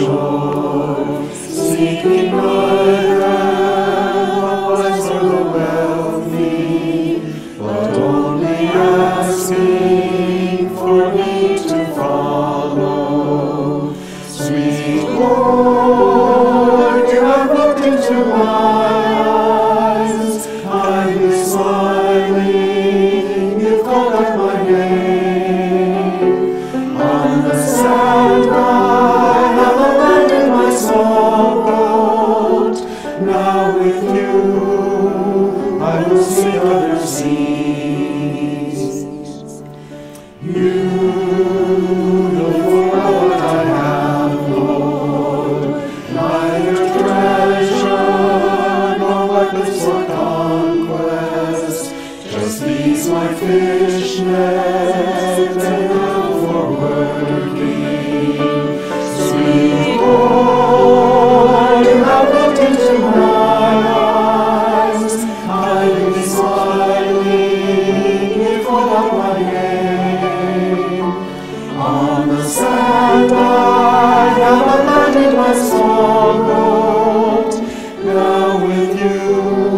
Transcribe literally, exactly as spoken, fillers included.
shore, seeking neither the wise or the wealthy, but only asking for me to follow. Sweet Lord, you have looked into my eyes, kindly smiling, you've called out my name. On the sand I have abandoned my small boat. Now with you I will seek other seas. Beautiful what I have, Lord, neither treasure nor weapons for conquest, just these my fish nets and now for working. Sweet Lord, you have looked into my eyes, kindly smiling, you called out my name. On the sand I have abandoned my small boat. Now with you